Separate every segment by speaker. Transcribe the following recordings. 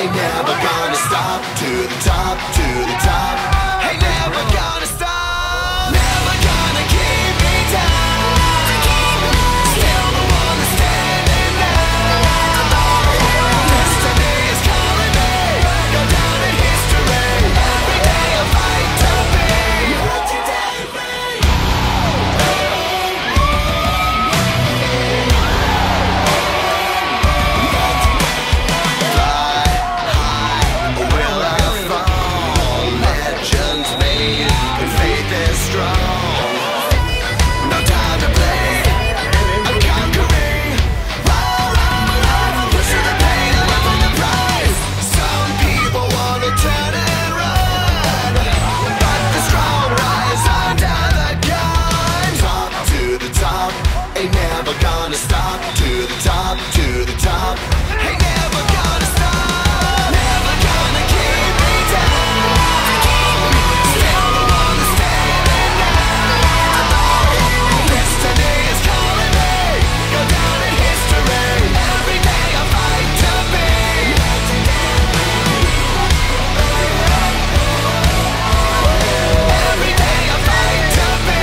Speaker 1: Ain't never gonna stop. To the top, to the top. Ain't never gonna stop. Never gonna keep me down. Still the one that's standing now. Destiny is calling me. Go down in history. Every day I fight to be legendary. Fly high, or will I fall? Legends made, and faith is strong. No time to play. I'm conquering. Push through the pain and live on the prize. Some people wanna turn and run, but the strong rise under the gun. Top to the top, ain't never gonna stop. To the top, to the top, ain't never gonna stop. Never gonna keep me down. Still the one that's standing now. Destiny is calling me. Go down in history. Every day I fight to be legendary. Every day I fight to be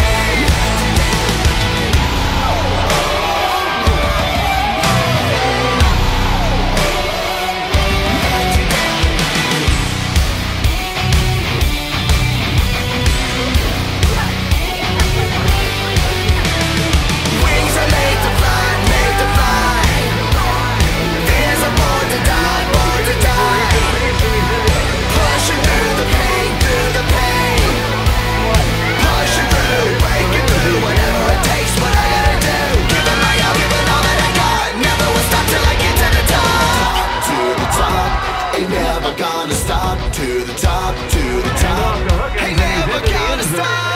Speaker 1: Wings are made to fly, made to fly. Fears are born to die, born to die. Pushing through the pain, through the pain. Pushing through, breaking through, whatever it takes, what I gotta do. Giving my all, giving all that I got. Never will stop till I get to the top. To the top, ain't never gonna stop. To the top, to the top, ain't never gonna stop.